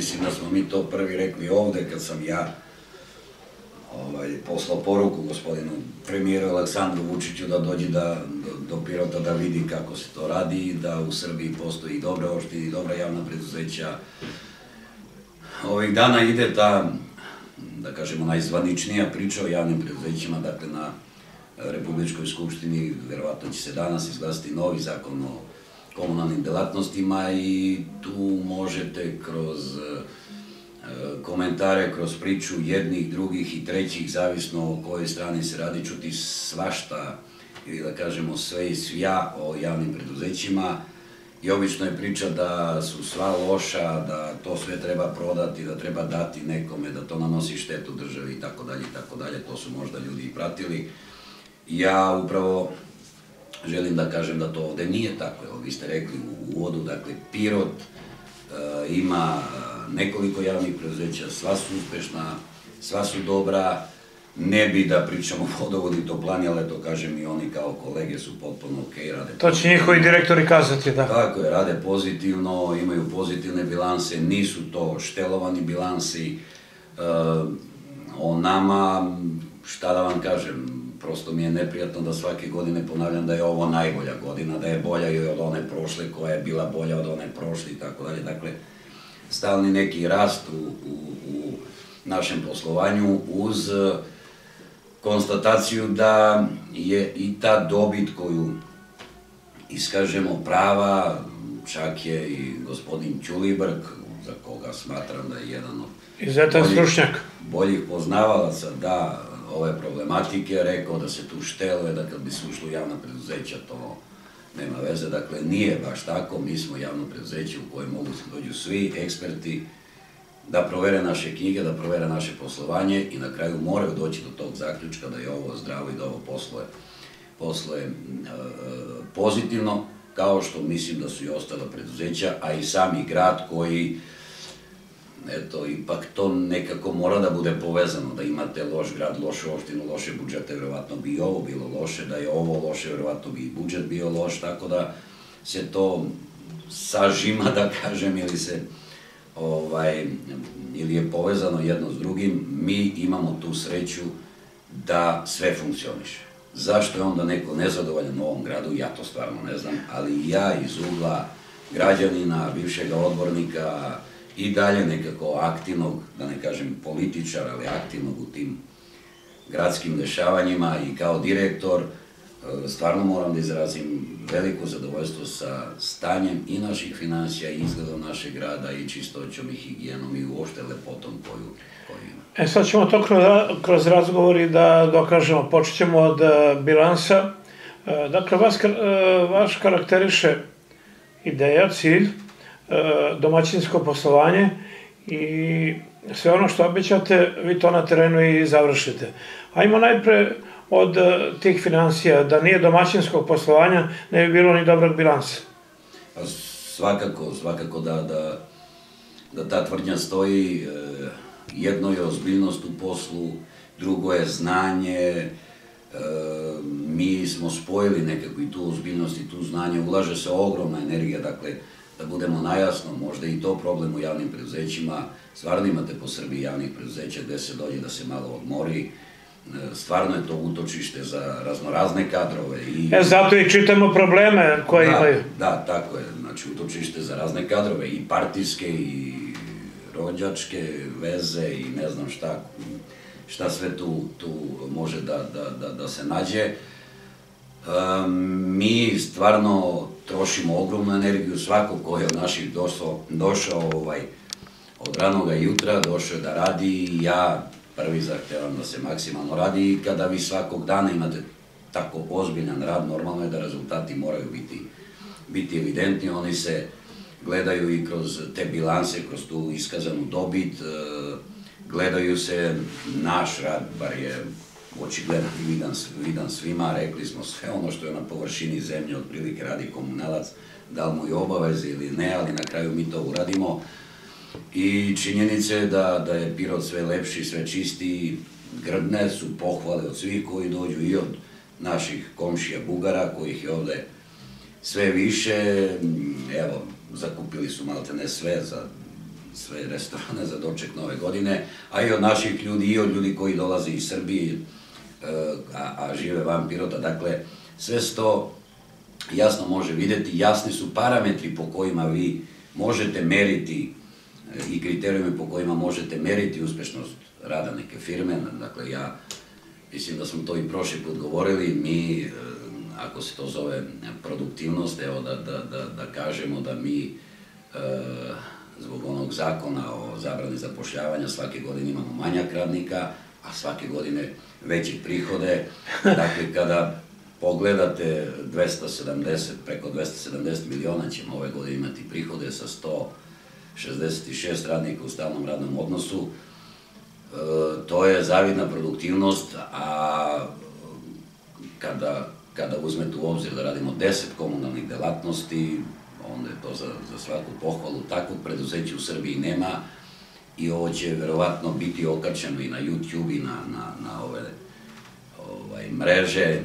mislim da smo mi to prvi rekli ovde kad sam ja poslao poruku gospodinu premijeru Aleksandru Vučiću da dođe do Pirota da vidi kako se to radi i da u Srbiji postoji i dobre opštine i dobra javna preduzeća. Ovih dana ide ta, da kažemo, najzvaničnija priča o javnim preduzećima, dakle na Republičkoj skupštini verovatno će se danas izglasati novi zakon o komunalnim delatnostima i tu možete kroz komentare, kroz priču jednih, drugih i trećih, zavisno o kojoj strani se radi, čuti svašta ili da kažemo sve i svja o javnim preduzećima i obično je priča da su sva loša, da to sve treba prodati, da treba dati nekome, da to nanosi štetu državi i tako dalje, to su možda ljudi i pratili. Ja upravo želim da kažem da to ovde nije tako, evo vi ste rekli u uvodu, dakle Pirot ima nekoliko javnih preduzeća, sva su uspešna, sva su dobra, ne bi da pričamo o vodovodu i toplani, ali to kažem i oni kao kolege su potpuno okej, rade pozitivno. To će njihovi direktori kazati, da. Tako je, rade pozitivno, imaju pozitivne bilanse, nisu to štelovani bilansi, o nama, šta da vam kažem, prosto mi je neprijatno da svake godine ponavljam da je ovo najbolja godina, da je bolja i od one prošle koja je bila bolja od one prošle i tako dalje. Dakle, stalni neki rast u našem poslovanju uz konstataciju da je i ta dobit koju iskažemo prava, čak je i gospodin Ćulibrk, za koga smatram da je jedan od boljih poznavalaca da ove problematike, rekao da se tu šteluje, da kad bi se ušlo u javna preduzeća to nema veze, dakle nije baš tako, mi smo javno preduzeće u koje mogu se dođu svi eksperti da provere naše knjige, da provere naše poslovanje i na kraju moraju doći do tog zaključka da je ovo zdravo i da ovo posluje pozitivno, kao što mislim da su i ostala preduzeća, a i sami grad koji, eto, ipak to nekako mora da bude povezano, da imate loš grad, lošu opštinu, loše budžete, verovatno bi i ovo bilo loše, da je ovo loše, verovatno bi i budžet bio loš, tako da se to sažima, da kažem, ili je povezano jedno s drugim. Mi imamo tu sreću da sve funkcioniše. Zašto je onda neko nezadovoljan u ovom gradu, ja to stvarno ne znam, ali ja iz ugla građanina, bivšeg odbornika i dalje nekako aktivnog, da ne kažem političara, ali aktivnog u tim gradskim dešavanjima i kao direktor, stvarno moram da izrazim veliko zadovoljstvo sa stanjem i naših finansija i izgledom našeg grada i čistoćom i higijenom i uopšte lepotom koju ima. Sad ćemo to kroz razgovori da dokažemo. Počet ćemo od bilansa. Dakle, vaš karakteriše ideja, cilj, domaćinsko poslovanje i sve ono što obećate, vi to na terenu i završite. Ajmo najpre od tih finansija, da nije domaćinskog poslovanja, ne bi bilo ni dobrog bilansa. Svakako da ta tvrdnja stoji. Jedno je ozbiljnost u poslu, drugo je znanje. Mi smo spojili nekako i tu ozbiljnost i tu znanje, ulaže se ogromna energija, dakle, da budemo najjasno, možda i to problem u javnim preduzećima, stvarno imate po Srbiji javnih preduzeća gde se dođe da se malo odmori, stvarno je to utočište za raznorazne kadrove. Zato i čitamo probleme koje imaju. Da, tako je, znači utočište za razne kadrove, i partijske, i rođačke veze, i ne znam šta sve tu može da se nađe. Mi stvarno trošimo ogromnu energiju, svako ko je od naših došao od ranoga jutra, došao je da radi i ja prvi zahtevam da se maksimalno radi i kada vi svakog dana imate tako ozbiljan rad, normalno je da rezultati moraju biti evidentni, oni se gledaju i kroz te bilanse, kroz tu iskazanu dobit, gledaju se naš rad, bar je očigledan i vidan svima, rekli smo sve ono što je na površini zemlje, otprilike radi komunalac, da li mu je obaveze ili ne, ali na kraju mi to uradimo. I činjenica je da je Pirot sve lepši, sve čistiji, grdne su pohvale od svih koji dođu i od naših komšija Bugara, kojih je ovde sve više. Evo, zakupili su malte ne sve za sve restorane za doček nove godine, a i od naših ljudi i od ljudi koji dolaze iz Srbije, a žive van Pirota. Dakle, sve se to jasno može vidjeti, jasni su parametri po kojima vi možete meriti i kriterijumi po kojima možete meriti uspešnost rada neke firme. Dakle, ja mislim da smo to i prošli put govorili, mi, ako se to zove produktivnost, evo da kažemo da mi zbog onog zakona o zabrani zapošljavanja svake godine imamo manjak radnika, a svake godine veće prihode. Dakle, kada pogledate preko 270 miliona ćemo ove godine imati prihode sa 166 radnika u stalnom radnom odnosu. To je zavidna produktivnost, a kada uzmete u obzir da radimo 10 komunalnih delatnosti, onda je to za svaku pohvalu. Takvog preduzeća u Srbiji nema i ovo će verovatno biti okačeno i na YouTube i na ove mreže,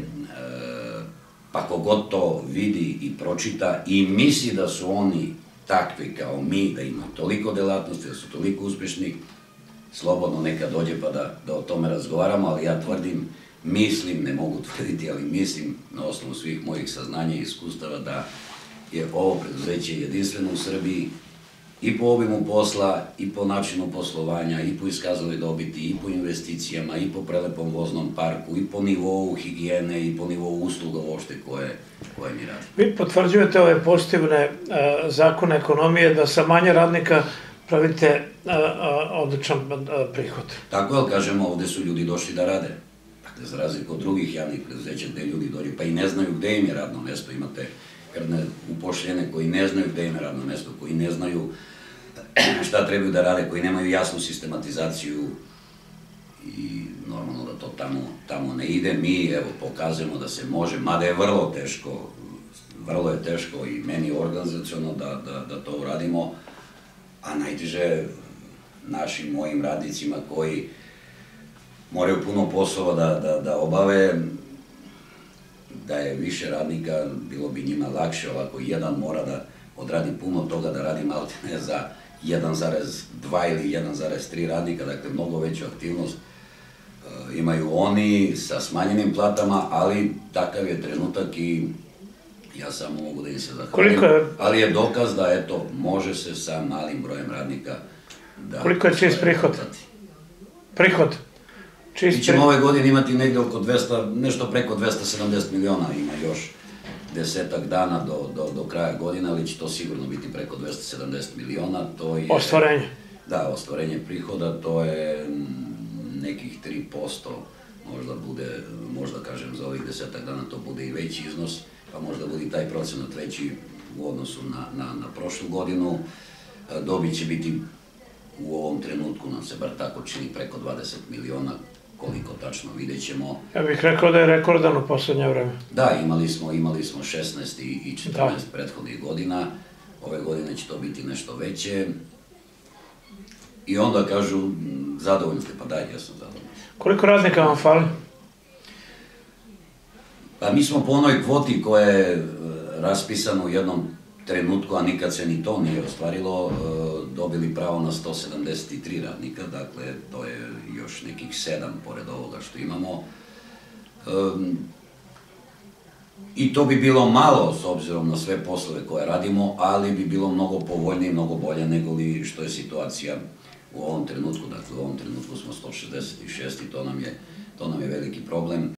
pa kogod to vidi i pročita i misli da su oni takvi kao mi, da imaju toliko delatnosti, da su toliko uspešni, slobodno neka dođe pa da o tome razgovaramo, ali ja tvrdim, mislim, ne mogu tvrditi, ali mislim na osnovu svih mojih saznanja i iskustava da je ovo preduzeće jedinstveno u Srbiji i po obimu posla, i po načinu poslovanja, i po iskazanoj dobiti, i po investicijama, i po prelepom voznom parku, i po nivou higijene, i po nivou usluga uopšte koje mi radimo. Vi potvrđujete ove pozitivne zakone ekonomije da sa manje radnika pravite odličan prihod. Tako je, ali kažemo, ovde su ljudi došli da rade. Dakle, za razliku od drugih javnih preduzeća gde ljudi dođu pa i ne znaju gde im je radno mesto, imate grdne upošljene koji ne znaju gde im je radno mesto, koji ne znaju šta trebaju da rade, koji nemaju jasnu sistematizaciju i normalno da to tamo ne ide. Mi, evo, pokazujemo da se može, mada je vrlo je teško i meni organizaciono da to uradimo, a najteže našim mojim radnicima koji moraju puno poslova da obave. Da je više radnika, bilo bi njima lakše, ovako jedan mora da odradi puno toga, da radi malo ne za 1,2 ili 1,3 radnika, dakle mnogo veću aktivnost imaju oni sa smanjenim platama, ali takav je trenutak i ja samo mogu da im se zahvalim, ali je dokaz da eto, može se sa malim brojem radnika da... Koliko je čist prihod? Prihod? Mi ćemo ove godine imati negde oko 200, nešto preko 270 miliona, ima još 10 dana do kraja godine, ali će to sigurno biti preko 270 miliona. Ostvarenje? Da, ostvarenje prihoda, to je nekih 3%, možda bude, možda kažem za ovih 10 dana to bude i veći iznos, pa možda bude i taj procenat veći u odnosu na prošlu godinu. Dobit će biti u ovom trenutku, nam se bar tako čini, preko 20 miliona, koliko tačno vidjet ćemo. Ja bih rekao da je rekordan u poslednje vreme. Da, imali smo 16 i 14 prethodnih godina, ove godine će to biti nešto veće. I onda kažu, zadovoljni ste, pa daj, ja sam zadovoljni. Koliko radnika vam fali? Pa mi smo po onoj kvoti koja je raspisana u jednom trenutku, a nikad se ni to nije ostvarilo, dobili pravo na 173 radnika, dakle to je još nekih 7 pored ovoga što imamo. I to bi bilo malo s obzirom na sve poslove koje radimo, ali bi bilo mnogo povoljnije i mnogo bolje nego li što je situacija u ovom trenutku. Dakle, u ovom trenutku smo 166 i to nam je veliki problem.